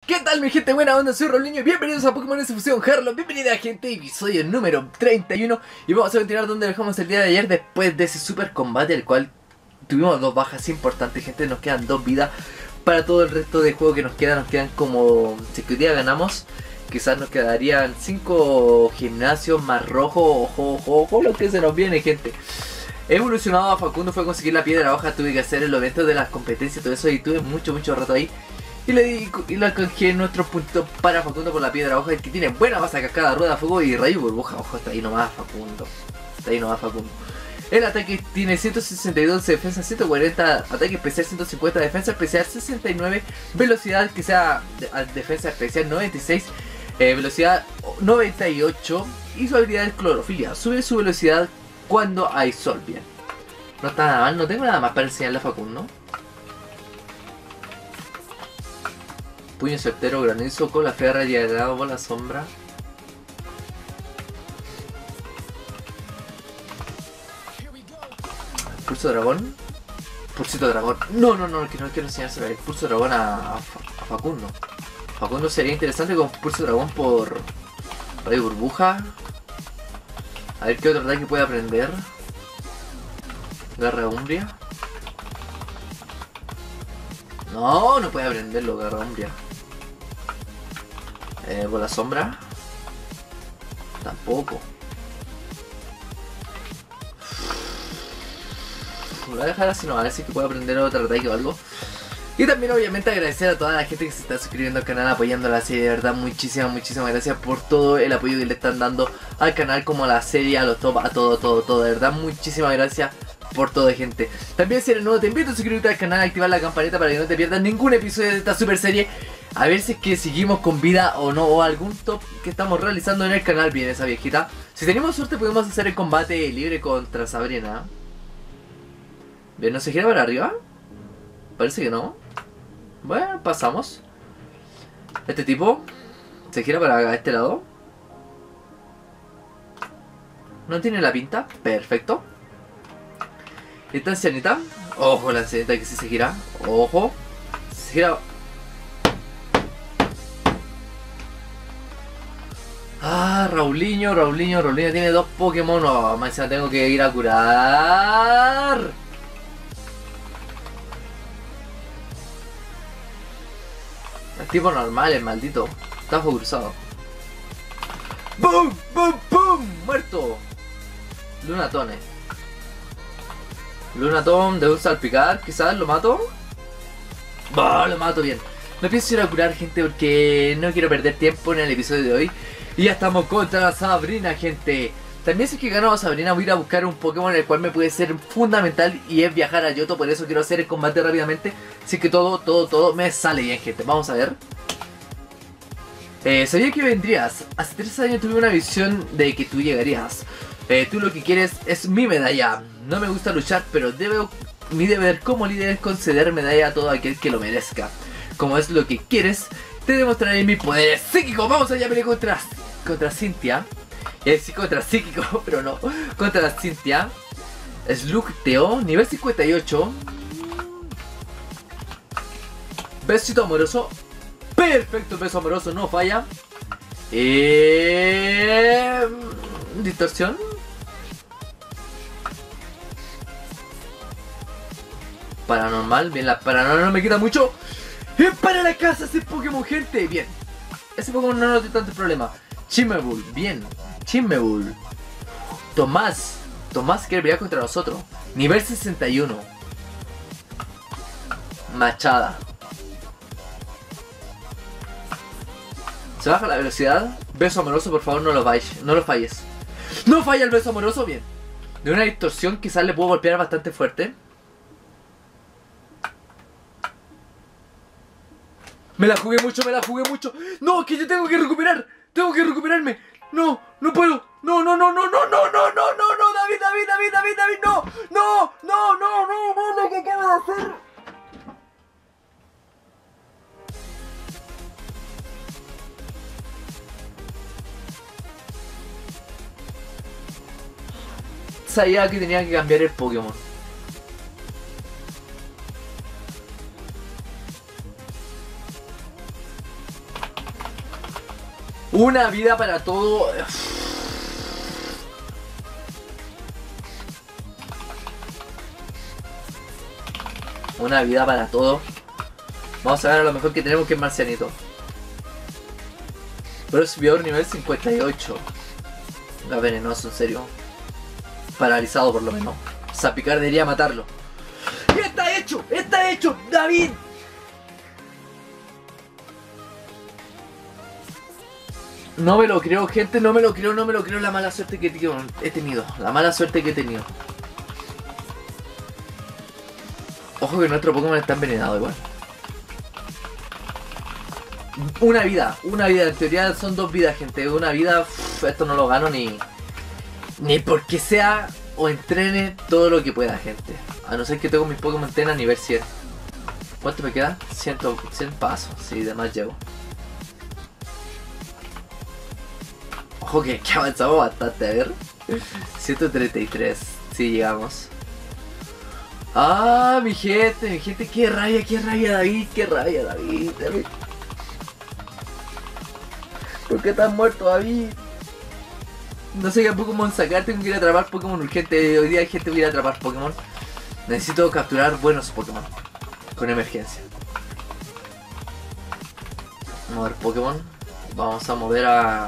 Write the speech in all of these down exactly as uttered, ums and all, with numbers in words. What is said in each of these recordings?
¿Qué tal mi gente buena onda? Soy Roblinho y bienvenidos a Pokémon Fusión Harlow. Bienvenida gente, episodio número treinta y uno. Y vamos a continuar donde dejamos el día de ayer después de ese super combate, el cual tuvimos dos bajas importantes, gente. Nos quedan dos vidas para todo el resto de juego que nos queda. Nos quedan como, si que hoy día ganamos, quizás nos quedarían cinco gimnasios más rojo. Ojo, ojo, ojo lo que se nos viene, gente. He evolucionado a Facundo, fue a conseguir la piedra hoja. Tuve que hacer el evento de las competencias y todo eso, y tuve mucho, mucho rato ahí. Y le di y le canjeé nuestros puntos para Facundo por la piedra hoja, el que tiene buena base, cascada, rueda, fuego y rayo burbuja. Ojo, está ahí nomás Facundo. Está ahí nomás Facundo. El ataque tiene ciento sesenta y dos, defensa ciento cuarenta, ataque especial ciento cincuenta, defensa especial sesenta y nueve, velocidad que sea de, defensa especial noventa y seis, eh, velocidad noventa y ocho y su habilidad es clorofilia. Sube su velocidad cuando hay sol. Bien. No está nada mal, no tengo nada más para enseñarle a Facundo. Puño certero, granizo, cola ferra, llegado por la sombra. Pulso dragón. Pulsito dragón. No, no, no, que no quiero enseñárselo el pulso dragón a, a, a Facundo. Facundo sería interesante con pulso dragón por rayo burbuja. A ver qué otro ataque puede aprender. Garra umbria. No, no puede aprenderlo, garra umbria. Eh, por la sombra. Tampoco. Lo voy a dejar así, no, a ver si que puedo aprender otro ataque o algo. Y también obviamente agradecer a toda la gente que se está suscribiendo al canal, apoyando la serie, de verdad, muchísimas, muchísimas gracias por todo el apoyo que le están dando al canal, como a la serie, a los top, a todo, todo, todo, de verdad, muchísimas gracias por todo, gente. También si eres nuevo te invito a suscribirte al canal, activar la campanita para que no te pierdas ningún episodio de esta super serie. A ver si es que seguimos con vida o no, o algún top que estamos realizando en el canal. Bien, esa viejita. Si tenemos suerte podemos hacer el combate libre contra Sabrina. Bien, ¿no se gira para arriba? Parece que no. Bueno, pasamos. Este tipo se gira para este lado. No tiene la pinta. Perfecto. Esta ancianita. Ojo, la ancianita que sí se gira. Ojo. Se gira. Ah, Raulinho, Raulinho, Raulinho tiene dos Pokémon. No, más tengo que ir a curar. Es tipo normal, el maldito. Está cruzado. ¡Bum! ¡Bum! ¡Bum! ¡Muerto! Lunatone. Lunatone de un salpicar, quizás lo mato. Bah, lo mato bien. No pienso ir a curar, gente, porque no quiero perder tiempo en el episodio de hoy. Y ya estamos contra la Sabrina, gente. También si es que gano a Sabrina voy a ir a buscar un Pokémon el cual me puede ser fundamental, y es viajar a Yoto. Por eso quiero hacer el combate rápidamente. Así que todo, todo, todo me sale bien, gente. Vamos a ver. Eh, sabía que vendrías. Hace tres años tuve una visión de que tú llegarías. Eh, tú lo que quieres es mi medalla. No me gusta luchar, pero debo, mi deber como líder es conceder medalla a todo aquel que lo merezca. Como es lo que quieres, te demostraré mi poder psíquico. Vamos allá, pelear contra, contra Cynthia. Es decir, contra psíquico, pero no. Contra Cynthia. Slugteo, nivel cincuenta y ocho. Besito amoroso. Perfecto, beso amoroso, no falla. Eh... Distorsión. Paranormal, bien, la paranormal no me quita mucho. ¡Eh, para la casa ese Pokémon, gente! Bien. Ese Pokémon no nos dio tanto problema. Chimebull, bien. Chimebull. Tomás. Tomás quiere pelear contra nosotros. Nivel sesenta y uno. Machada. Se baja la velocidad. Beso amoroso, por favor, no lo falles. No lo falles. ¡No falla el beso amoroso! Bien. De una distorsión quizás le puedo golpear bastante fuerte. Me la jugué mucho, me la jugué mucho. No, que yo tengo que recuperar. Tengo que recuperarme. No, no puedo. No, no, no, no, no, no, no, no, no, no, David, David, David, David, David, no. No, no, no, no, no, lo que acabo de hacer. Sabía que tenía que cambiar el Pokémon. Una vida para todo. Una vida para todo. Vamos a ver a lo mejor que tenemos, que es Marcianito. Pero subió nivel cincuenta y ocho. Es venenoso, en serio. Paralizado por lo menos. Zapicar debería matarlo. ¡Y está hecho! ¡Está hecho! ¡David! No me lo creo, gente, no me lo creo, no me lo creo la mala suerte que he tenido. La mala suerte que he tenido. Ojo que nuestro Pokémon está envenenado igual. Una vida, una vida, en teoría son dos vidas, gente. Una vida, uff, esto no lo gano ni... Ni porque sea o entrene todo lo que pueda, gente. A no ser que tengo mis Pokémon Ten a nivel cien. ¿Cuánto me queda? cien, cien pasos, sí, de más llevo. Ojo que, que avanzamos bastante, a ver. ciento treinta y tres, sí llegamos. Ah, mi gente, mi gente, qué rabia, qué rabia David, qué rabia David, David. ¿Por qué estás muerto, David? No sé qué Pokémon sacar, tengo que ir a atrapar Pokémon urgente. Hoy día hay gente que ir a atrapar Pokémon. Necesito capturar buenos Pokémon con emergencia. Vamos a ver Pokémon. Vamos a mover a...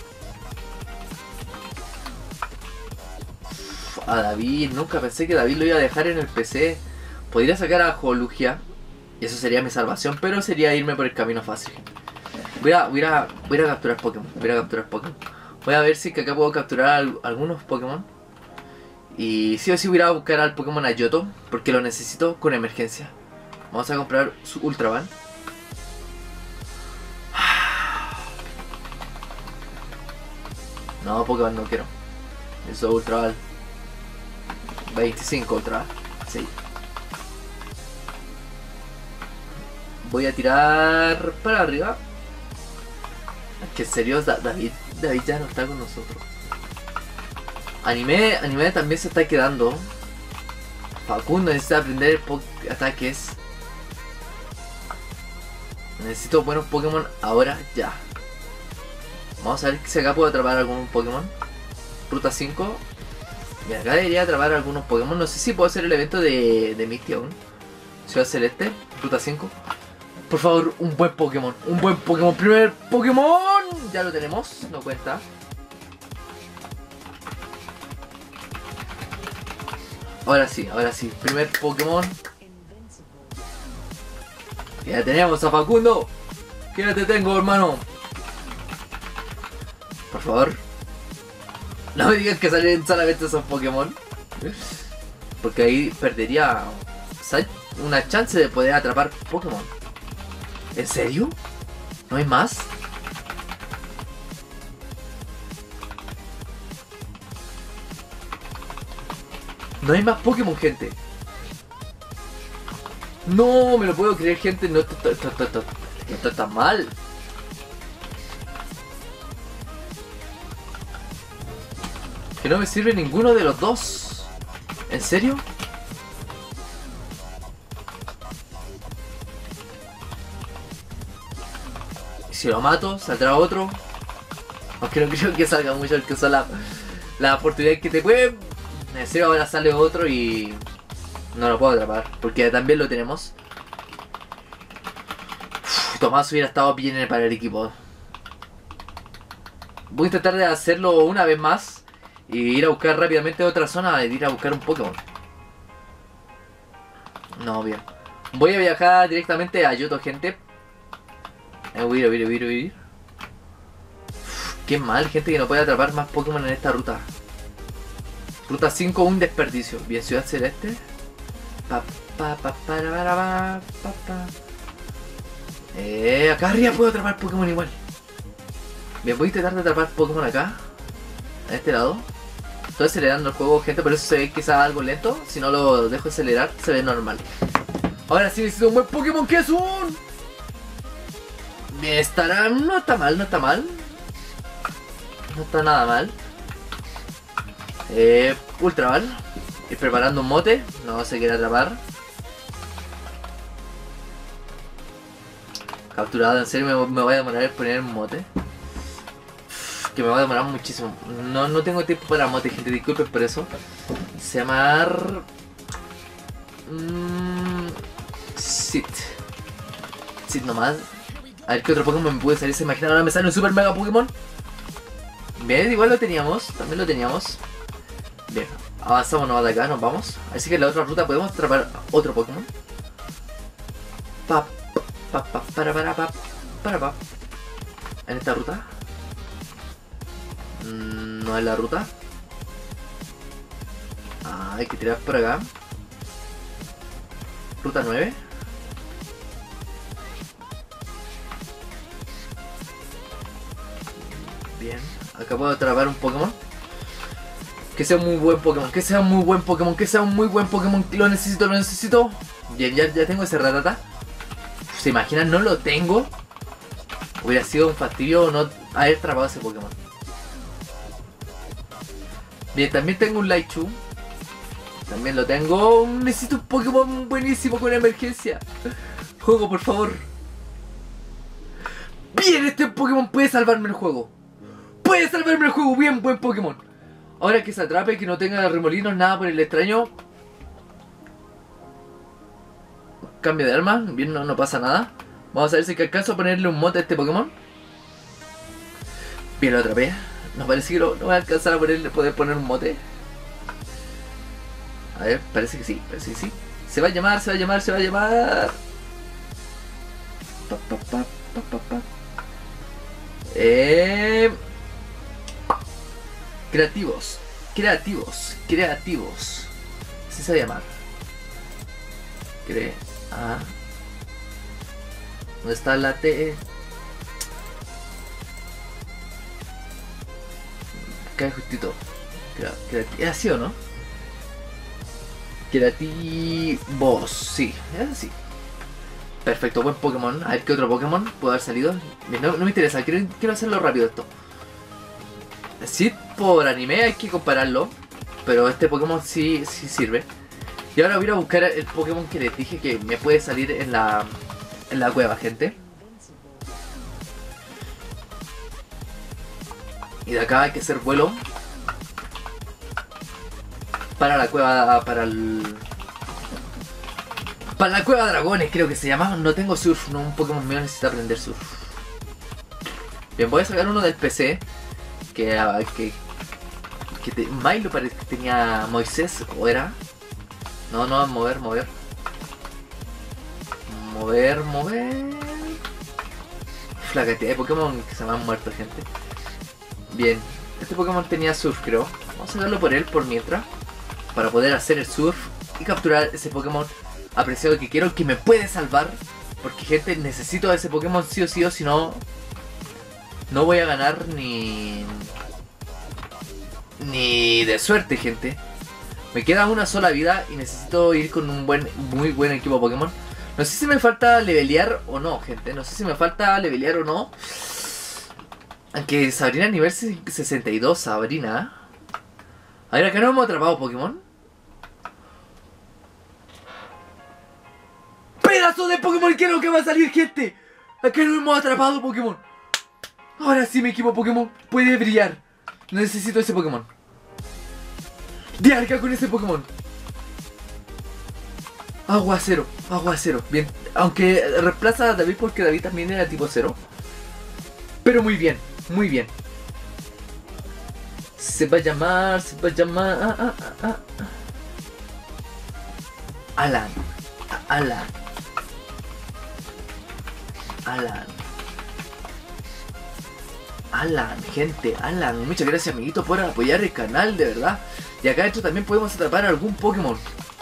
A David. Nunca pensé que David lo iba a dejar en el P C. Podría sacar a Jolugia y eso sería mi salvación, pero sería irme por el camino fácil. Voy a, voy a, voy a capturar Pokémon. Voy a capturar Pokémon. Voy a ver si que acá puedo capturar al, algunos Pokémon. Y sí o sí voy a ir a buscar al Pokémon Ayoto, porque lo necesito con emergencia. Vamos a comprar su Ultra Ball. No, Pokémon no quiero. Eso Ultra Ball. veinticinco Ultra Ball. Sí. Voy a tirar para arriba. Que en serio, David, David ya no está con nosotros. Anime, anime también se está quedando. Facundo necesita aprender ataques. Necesito buenos Pokémon ahora, ya. Vamos a ver si acá puedo atrapar algún Pokémon. Ruta cinco. Y acá debería atrapar algunos Pokémon. No sé si puedo hacer el evento de, de Misty aún. Ciudad Celeste, Ruta cinco. Por favor, un buen Pokémon. Un buen Pokémon. Primer Pokémon. Ya lo tenemos. No cuenta. Ahora sí, ahora sí. Primer Pokémon. Ya tenemos a Facundo. ¿Qué te tengo, hermano? Por favor. No me digan que salen solamente esos Pokémon. Porque ahí perdería una chance de poder atrapar Pokémon. ¿En serio? ¿No hay más? No hay más Pokémon, gente. No me lo puedo creer, gente. No, esto, esto, esto, esto, esto está mal. Que no me sirve ninguno de los dos. ¿En serio? Si lo mato, saldrá otro. Aunque no creo que salga mucho, el que usa la, la oportunidad que te puede. En serio, ahora sale otro y no lo puedo atrapar, porque también lo tenemos. Uf, Tomás hubiera estado bien para el equipo. Voy a intentar de hacerlo una vez más y ir a buscar rápidamente otra zona, y ir a buscar un Pokémon. No, bien. Voy a viajar directamente a Yoto, gente. Voy a ir, voy a ir, voy a ir, voy a ir. Uf, qué mal, gente, que no puede atrapar más Pokémon en esta ruta. Ruta cinco, un desperdicio. Bien, Ciudad Celeste. Pa, pa, pa, para, para, pa, pa, pa. Eh, acá arriba puedo atrapar Pokémon igual. Bien, voy a intentar de atrapar Pokémon acá. A este lado. Estoy acelerando el juego, gente, por eso se ve quizás algo lento. Si no lo dejo acelerar, se ve normal. Ahora sí necesito un buen Pokémon, que es un... Bien, estará... No está mal, no está mal. No está nada mal. Eh, Ultra Ball. Ir preparando un mote. No se quiere atrapar. Capturado, en serio me, me voy a demorar en poner un mote. que me va a demorar muchísimo. No, no tengo tiempo para mote, gente, disculpen por eso. Se llama... Mmm... Sit. Sit nomás. A ver qué otro Pokémon me puede salir. ¿Se imaginan? Ahora me sale un Super Mega Pokémon. Bien, igual lo teníamos. También lo teníamos. Bien, avanzamos nomás de acá, nos vamos. Así que en la otra ruta podemos atrapar otro Pokémon. Pa, pa, pa, para, para, pa, para, pa. En esta ruta. No es la ruta. Ah, hay que tirar por acá. Ruta nueve. Bien, acá puedo atrapar un Pokémon. Que sea un muy buen Pokémon, que sea un muy buen Pokémon, que sea un muy buen Pokémon. Lo necesito, lo necesito. Bien, ya, ya tengo ese Rattata. ¿Se imaginan? No lo tengo. Hubiera sido un fastidio no haber atrapado ese Pokémon. Bien, también tengo un Raichu. También lo tengo. Necesito un Pokémon buenísimo con emergencia. Juego, por favor. Bien, este Pokémon puede salvarme el juego. Puede salvarme el juego. Bien, buen Pokémon. Ahora que se atrape, que no tenga remolinos, nada por el extraño. Cambio de arma. Bien, no, no pasa nada. Vamos a ver si que alcanzo a ponerle un mote a este Pokémon. Bien, lo atrapé. No parece que lo, no voy a alcanzar a ponerle, poder poner un mote. A ver, parece que sí, parece que sí. Se va a llamar, se va a llamar, se va a llamar. Pa, pa, pa, pa, pa, pa. Eh... Creativos, creativos, creativos. Así se va a llamar. Crea. ¿Dónde está la T? Cae justito. ¿Es así o no? Creativos, sí, es así. Perfecto, buen Pokémon. A ver qué otro Pokémon puede haber salido. No, no me interesa, quiero, quiero hacerlo rápido esto. Sí, por anime hay que compararlo, pero este Pokémon sí, sí sirve. Y ahora voy a buscar el Pokémon que les dije que me puede salir en la, en la cueva, gente. Y de acá hay que hacer vuelo para la cueva, para el... Para la cueva dragones creo que se llama. No tengo surf, no, un Pokémon mío necesita aprender surf. Bien, voy a sacar uno del P C. Que, que, que te, Milo parece que tenía Moisés, o era. No, no, mover, mover. Mover, mover. La cantidad de Pokémon que se me han muerto, gente. Bien, este Pokémon tenía surf, creo. Vamos a sacarlo por él por mientras. Para poder hacer el surf y capturar ese Pokémon apreciado que quiero, que me puede salvar. Porque, gente, necesito a ese Pokémon sí o sí, o si no... No voy a ganar ni... Ni de suerte, gente. Me queda una sola vida y necesito ir con un buen, muy buen equipo Pokémon. No sé si me falta levelear o no, gente. No sé si me falta levelear o no. Aunque Sabrina nivel sesenta y dos, Sabrina. A ver, acá no hemos atrapado Pokémon. ¡Pedazo de Pokémon! ¿Qué es lo que va a salir, gente? Acá no hemos atrapado Pokémon. Ahora sí mi equipo Pokémon puede brillar. Necesito ese Pokémon. Dialga con ese Pokémon. Aguacero, aguacero. Bien, aunque reemplaza a David porque David también era tipo cero. Pero muy bien, muy bien. Se va a llamar, se va a llamar... Ah, ah, ah, ah. Alan. Alan. Alan. Alan, gente, Alan, muchas gracias, amiguito, por apoyar el canal, de verdad. Y acá dentro también podemos atrapar algún Pokémon.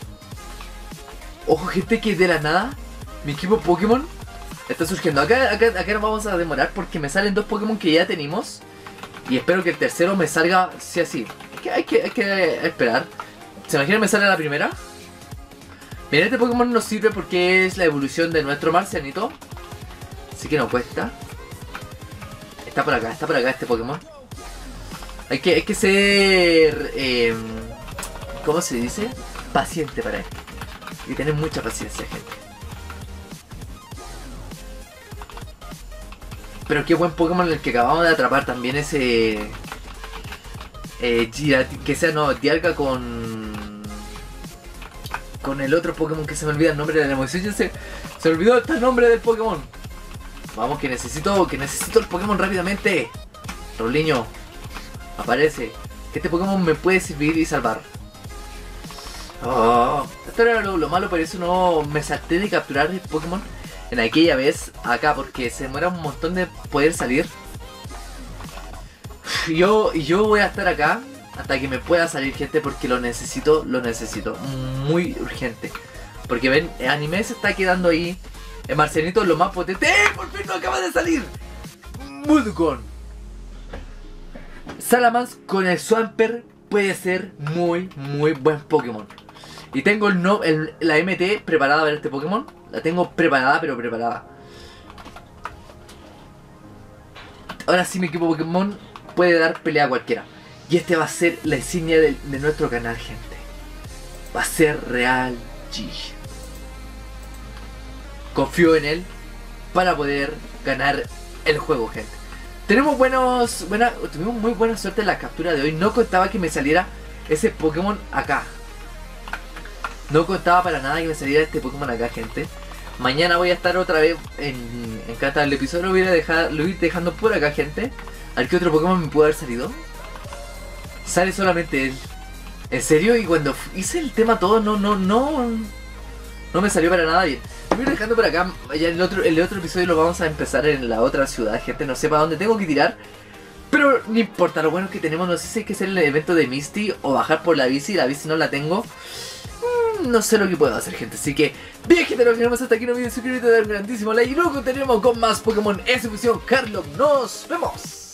Ojo, gente, que de la nada mi equipo Pokémon está surgiendo. Acá, acá, acá nos vamos a demorar porque me salen dos Pokémon que ya tenemos. Y espero que el tercero me salga, sí, así. Hay que, hay que, hay que esperar. ¿Se imaginan me sale la primera? Bien, este Pokémon nos sirve porque es la evolución de nuestro Marcianito. Así que no cuesta. Está por acá, está por acá este Pokémon. Hay que, hay que ser... Eh, ¿Cómo se dice? Paciente para esto. Y tener mucha paciencia, gente. Pero qué buen Pokémon el que acabamos de atrapar también ese... Eh, Girati- que sea, no, Dialga con... Con el otro Pokémon que se me olvida el nombre de la emoción. Ya se, se olvidó hasta el nombre del Pokémon. Vamos, que necesito, que necesito el Pokémon rápidamente. Roliño, aparece. Que este Pokémon me puede servir y salvar. Oh, esto era lo, lo malo, por eso no me salté de capturar el Pokémon en aquella vez acá, porque se demora un montón de poder salir. Yo, yo voy a estar acá hasta que me pueda salir, gente, porque lo necesito, lo necesito. Muy urgente. Porque ven, el anime se está quedando ahí. El Marcianito es lo más potente. ¡Eh! ¡Por fin no acaba de salir! Mudokon. Salamence con el Swampert puede ser muy, muy buen Pokémon. Y tengo el no, el, la M T preparada para este Pokémon. La tengo preparada, pero preparada. Ahora sí mi equipo Pokémon puede dar pelea a cualquiera. Y este va a ser la insignia de, de nuestro canal, gente. Va a ser Real G. Confío en él para poder ganar el juego, gente. Tenemos buenos, buena, tuvimos muy buena suerte en la captura de hoy. No contaba que me saliera ese Pokémon acá. No contaba para nada que me saliera este Pokémon acá, gente. Mañana voy a estar otra vez en, en cada el episodio. Lo voy a dejar, lo voy a ir dejando por acá, gente. A ver qué otro Pokémon me puede haber salido. Sale solamente él. ¿En serio? Y cuando hice el tema todo, no, no, no. No me salió para nada bien. Lo voy a ir dejando por acá. Ya el otro, el otro episodio lo vamos a empezar en la otra ciudad, gente. No sé para dónde tengo que tirar. Pero no importa, lo bueno es que tenemos. No sé si hay que hacer el evento de Misty o bajar por la bici. La bici no la tengo. Mm, no sé lo que puedo hacer, gente. Así que, bien, gente, nos vemos hasta aquí en el video. Suscríbete, dar un grandísimo like. Y luego continuamos con más Pokémon S Fusión Harlock. Nos vemos.